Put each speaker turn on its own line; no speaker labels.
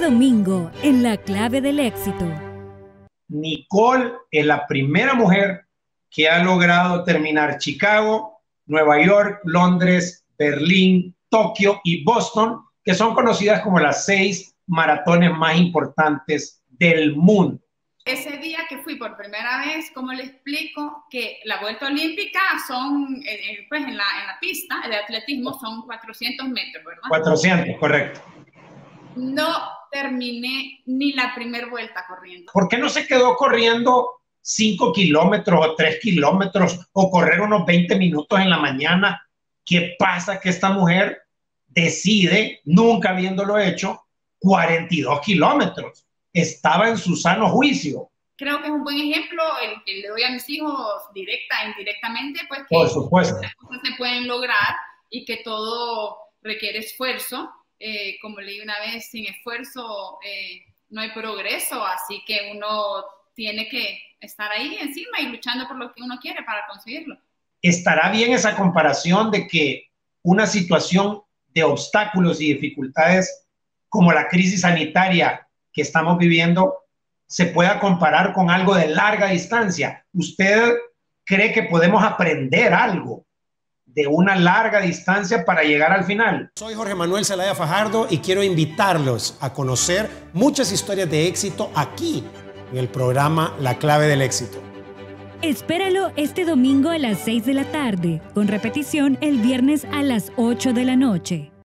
domingo en La Clave del Éxito.
Nicole es la primera mujer que ha logrado terminar Chicago, Nueva York, Londres, Berlín, Tokio y Boston, que son conocidas como las 6 maratones más importantes del mundo.
Ese día que fui por primera vez, ¿cómo le explico? Que la vuelta olímpica son, pues en la pista de atletismo son 400 metros, ¿verdad?
400, correcto.
No terminé ni la primera vuelta corriendo.
¿Por qué no se quedó corriendo 5 kilómetros o 3 kilómetros o correr unos 20 minutos en la mañana? ¿Qué pasa que esta mujer decide, nunca habiéndolo hecho, 42 kilómetros? Estaba en su sano juicio.
Creo que es un buen ejemplo el que le doy a mis hijos directa e indirectamente, pues que
por supuesto
las cosas se pueden lograr y que todo requiere esfuerzo. Como leí una vez, sin esfuerzo no hay progreso, así que uno tiene que estar ahí encima y luchando por lo que uno quiere para conseguirlo.
¿Estará bien esa comparación de que una situación de obstáculos y dificultades como la crisis sanitaria que estamos viviendo se pueda comparar con algo de larga distancia? ¿Usted cree que podemos aprender algo de una larga distancia para llegar al final?
Soy Jorge Manuel Zelaya Fajardo y quiero invitarlos a conocer muchas historias de éxito aquí en el programa La Clave del Éxito.
Espéralo este domingo a las 6 de la tarde, con repetición el viernes a las 8 de la noche.